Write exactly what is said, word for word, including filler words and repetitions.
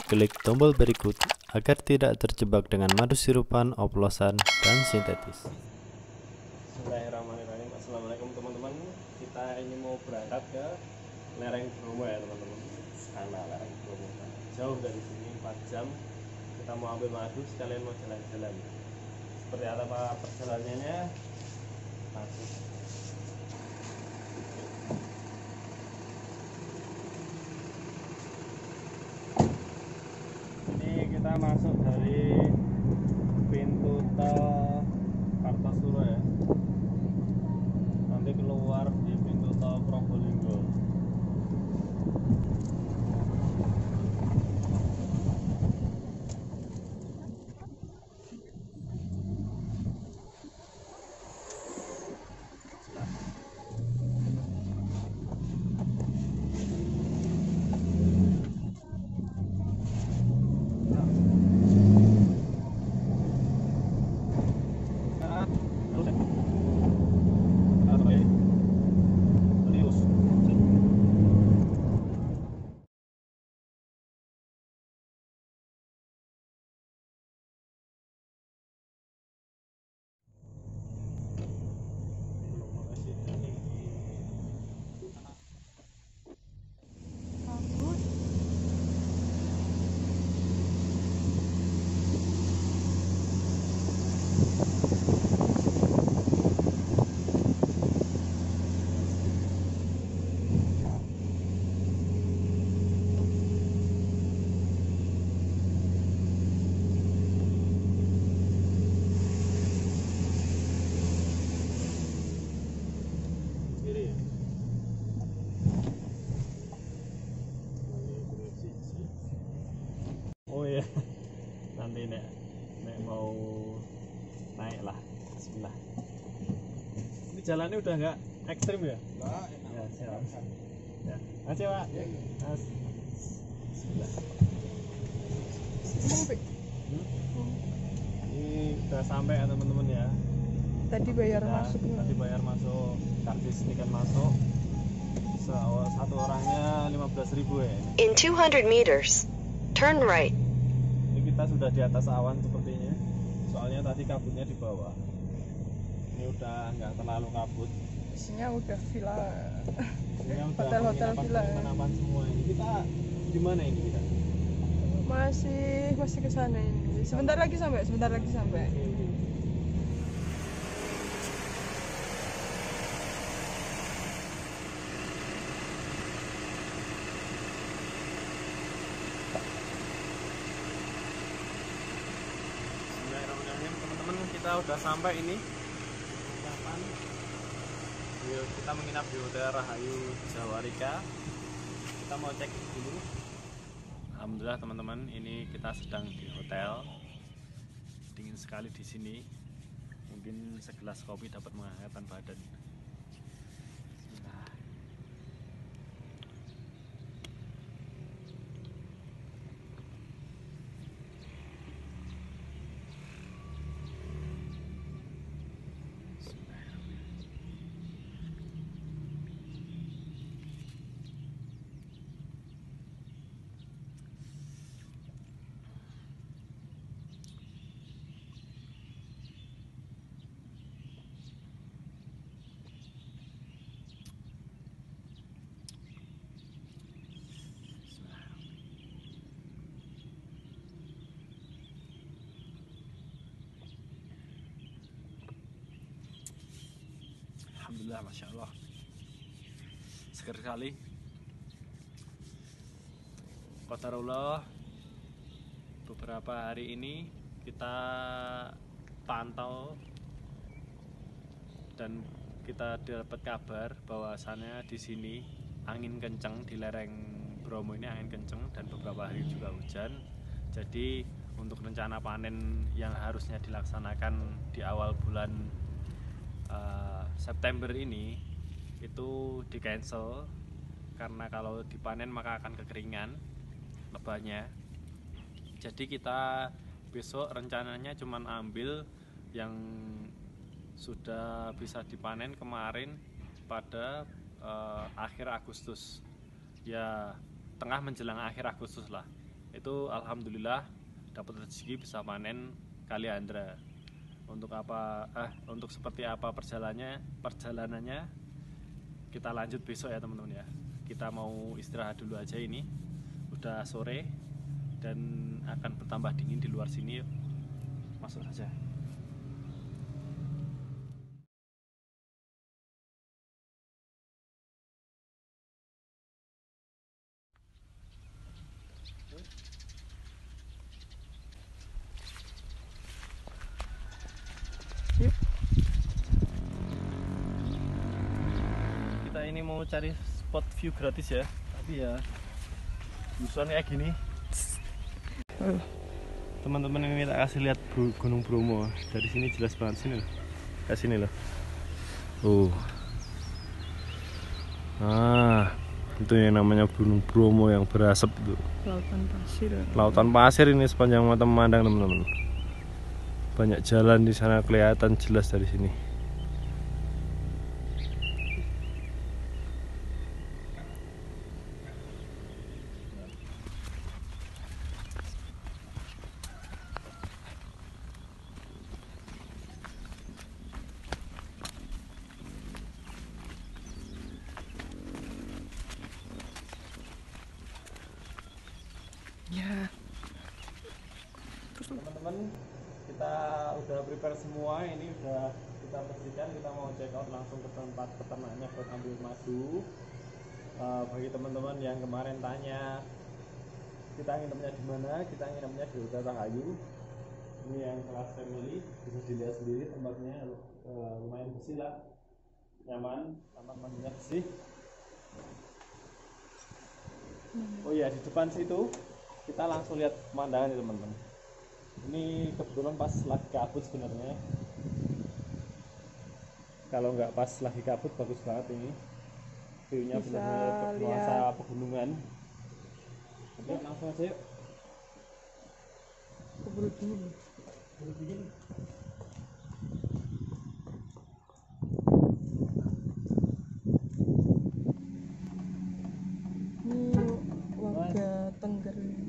klik tombol berikut agar tidak terjebak dengan madu sirupan, oplosan, dan sintetis. Bismillahirrahmanirrahim. Assalamualaikum teman-teman. Kita ini mau berangkat ke lereng Bromo ya teman-teman. Sana lereng Bromo. Jauh dari sini empat jam. Kita mau ambil madu sekalian mau jalan-jalan. Seperti apa perjalanannya? Langsung. Kita masuk dari pintu tol Kartosuro ya, nanti keluar di pintu tol Probolinggo. Oh ya, nanti nek nek mau naik lah, bismillah. Ini jalannya udah nggak ekstrim ya? Nggak, ya, siap. Ya, makasih Pak. Mas. Bismillah. Hmm? Ini udah sampai ya teman-teman ya. Tadi bayar Nah, masuk. Tadi bayar masuk, karcis tiket masuk. Satu orangnya lima belas ribu ya. Ini. In two hundred meters, turn right. Ini kita sudah di atas awan sepertinya. Soalnya tadi kabutnya di bawah. Ini udah nggak terlalu kabut. Isinya udah villa. Ini udah Hotel-hotel villa. penginapan semua ini. Kita di mana ini kita? Masih masih ke sana ini. Sebentar lagi sampai, sebentar lagi sampai. Teman-teman, kita udah sampai ini. Kapan? Yuk, kita menginap di Hotel Rahayu Jawarika. Kita mau cek dulu. Alhamdulillah teman-teman, ini kita sedang di hotel. Dingin sekali di sini. Mungkin segelas kopi dapat menghangatkan badan. Bismillah. Alhamdulillah, Masya Allah, seger sekali. Qadarullah, beberapa hari ini kita pantau dan kita dapat kabar bahwasannya di sini angin kencang, di lereng Bromo ini angin kencang dan beberapa hari juga hujan. Jadi untuk rencana panen yang harusnya dilaksanakan di awal bulan uh, September ini itu di cancel karena kalau dipanen maka akan kekeringan lebahnya. Jadi kita besok rencananya cuma ambil yang sudah bisa dipanen kemarin pada uh, akhir Agustus, ya tengah menjelang akhir Agustus lah. itu alhamdulillah dapat rezeki bisa panen kaliandra. Untuk apa eh untuk seperti apa perjalanannya perjalanannya kita lanjut besok ya teman-teman ya. Kita mau istirahat dulu aja, ini udah sore dan akan bertambah dingin di luar sini. Yuk, masuk saja. Yuk. Kita ini mau cari spot view gratis ya, tapi ya busuan kayak gini. Teman-teman, ini kita kasih lihat Gunung Bromo dari sini, jelas banget. Sini loh, kayak sini loh. Uh. Ah, itu yang namanya Gunung Bromo yang berasap itu. Lautan pasir. Lautan pasir ini sepanjang mata memandang teman-teman. Banyak jalan di sana kelihatan jelas dari sini. Ya. Teman-teman, kita udah prepare semua, ini udah kita bersihkan. Kita mau check out langsung ke tempat peternaknya buat ambil madu. Uh, bagi teman-teman yang kemarin tanya kita nginepnya di mana, kita nginepnya di Hotel Rahayu. Ini yang kelas family, bisa dilihat sendiri tempatnya. Uh, lumayan bersih lah, nyaman, kamar mandinya bersih. Oh ya, di depan situ kita langsung lihat pemandangan ya teman-teman. Ini kebetulan pas lagi kabut sebenarnya. Kalau nggak pas lagi kabut bagus banget ini. View-nya benar-benar nuansa pegunungan. Oke, langsung aja yuk. Keburu dingin. Keburu dingin. Ini warga Tengger ini.